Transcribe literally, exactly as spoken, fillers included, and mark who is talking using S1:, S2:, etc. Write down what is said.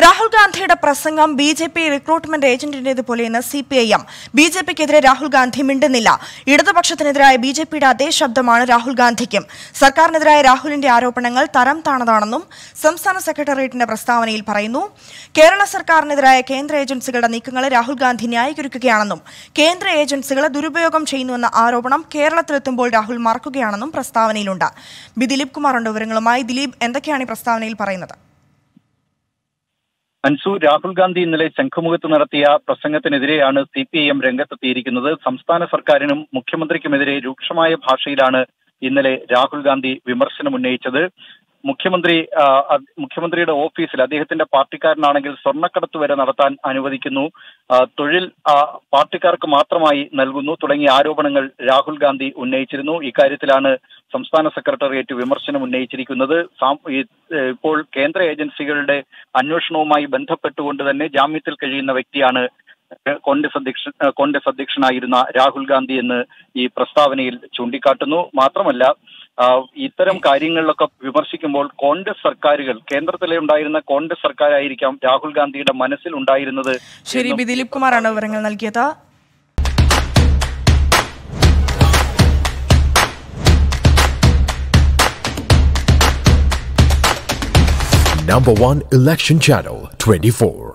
S1: രാഹുൽ ഗാന്ധിയുടെ പ്രസംഗം B J P recruitment ഏജന്റിന്റേതുപോലെയെന്ന് C P I M. B J പിക്കെതിരെ രാഹുൽ ഗാന്ധി മിണ്ടുന്നില്ല. ഇടതുപക്ഷത്തിനെതിരായ ബി ജെ പിയുടെ അതേ ശബ്ദമാണ് രാഹുൽ ഗാന്ധിക്കും. സർക്കാരിനെതിരായ രാഹുലിന്റെ ആരോപണങ്ങൾ തരം താണതാണെന്നും സംസ്ഥാന സെക്രട്ടേറിയറ്റിന്റെ പ്രസ്താവനയിൽ പറയുന്നു. കേരള സർക്കാരിനെതിരായ കേന്ദ്ര ഏജൻസികളുടെ നീക്കങ്ങളെ രാഹുൽ ഗാന്ധി ന്യായീകരിക്കുകയാണെന്നും കേന്ദ്ര ഏജൻസികളെ ദുരുപയോഗം ചെയ്യുന്നുവെന്ന ആരോപണം കേരളത്തിലെത്തുമ്പോൾ രാഹുൽ മറക്കുകയാണെന്നും പ്രസ്താവനയിലുണ്ട്. ബി ദിലീപ് കുമാറുണ്ട് വിവരങ്ങളുമായി. ദിലീപ്, എന്തൊക്കെയാണ് ഈ പ്രസ്താവനയിൽ പറയുന്നത്?
S2: അൻസു, രാഹുൽ ഗാന്ധി ഇന്നലെ ശംഖുമുഖത്ത് നടത്തിയ പ്രസംഗത്തിനെതിരെയാണ് സി പി ഐ എം രംഗത്തെത്തിയിരിക്കുന്നത്. സംസ്ഥാന സർക്കാരിനും മുഖ്യമന്ത്രിക്കുമെതിരെ രൂക്ഷമായ ഭാഷയിലാണ് ഇന്നലെ രാഹുൽ ഗാന്ധി വിമർശനം ഉന്നയിച്ചത്. മുഖ്യമന്ത്രി മുഖ്യമന്ത്രിയുടെ ഓഫീസിൽ അദ്ദേഹത്തിന്റെ പാർട്ടിക്കാരനാണെങ്കിൽ സ്വർണ്ണക്കടത്ത് വരെ നടത്താൻ അനുവദിക്കുന്നു, തൊഴിൽ പാർട്ടിക്കാർക്ക് മാത്രമായി നൽകുന്നു തുടങ്ങിയ ആരോപണങ്ങൾ രാഹുൽ ഗാന്ധി ഉന്നയിച്ചിരുന്നു. ഇക്കാര്യത്തിലാണ് സംസ്ഥാന സെക്രട്ടേറിയറ്റ് വിമർശനം ഉന്നയിച്ചിരിക്കുന്നത്. ഇപ്പോൾ കേന്ദ്ര ഏജൻസികളുടെ അന്വേഷണവുമായി ബന്ധപ്പെട്ടുകൊണ്ട് തന്നെ ജാമ്യത്തിൽ കഴിയുന്ന വ്യക്തിയാണ് കോൺഗ്രസ് അധ്യക്ഷ കോൺഗ്രസ് അധ്യക്ഷനായിരുന്ന രാഹുൽ ഗാന്ധി എന്ന് ഈ പ്രസ്താവനയിൽ ചൂണ്ടിക്കാട്ടുന്നു. മാത്രമല്ല, ഇത്തരം കാര്യങ്ങളിലൊക്കെ വിമർശിക്കുമ്പോൾ കോൺഗ്രസ് സർക്കാരുകൾ കേന്ദ്രത്തിലെ ഉണ്ടായിരുന്ന കോൺഗ്രസ് സർക്കാരായിരിക്കാം രാഹുൽ ഗാന്ധിയുടെ മനസ്സിൽ ഉണ്ടായിരുന്നത്.
S1: ശരി, ബി ദിലീപ് കുമാറാണ് വിവരങ്ങൾ നൽകിയത്.
S3: Number one election channel twenty-four.